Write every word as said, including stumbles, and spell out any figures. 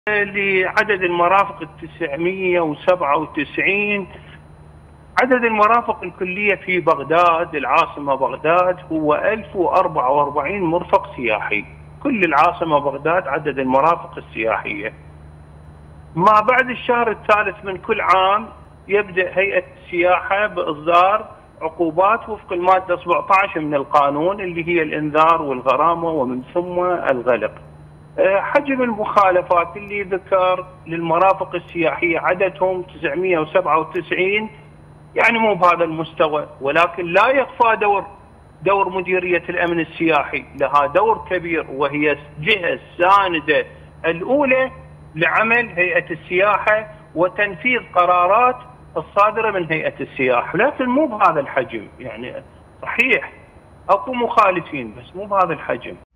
لعدد المرافق التسعمئة وسبعة وتسعين. عدد المرافق الكلية في بغداد العاصمة بغداد هو ألف وأربعة وأربعين مرفق سياحي. كل العاصمة بغداد عدد المرافق السياحية. ما بعد الشهر الثالث من كل عام يبدأ هيئة السياحة بإصدار عقوبات وفق المادة سبعة عشر من القانون اللي هي الإنذار والغرامة ومن ثم الغلق. حجم المخالفات اللي ذكر للمرافق السياحية عددهم تسعمئة وسبعة وتسعين، يعني مو بهذا المستوى، ولكن لا يخفى دور دور مديرية الأمن السياحي، لها دور كبير وهي الجهة الساندة الأولى لعمل هيئة السياحة وتنفيذ قرارات الصادرة من هيئة السياحة، لكن مو بهذا الحجم. يعني صحيح اكو مخالفين بس مو بهذا الحجم.